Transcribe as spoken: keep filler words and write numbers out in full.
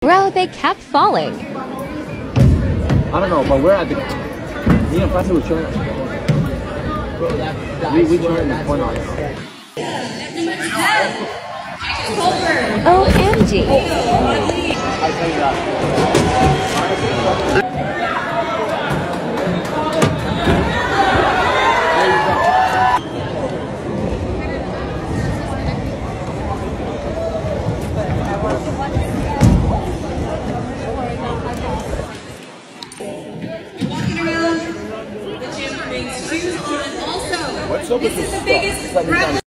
Bro, they kept falling. I don't know, but we're at the... Me and Francis were chilling. We, we chilling in the corner. O M G. Walking around the gym brings shoes on also. This is the biggest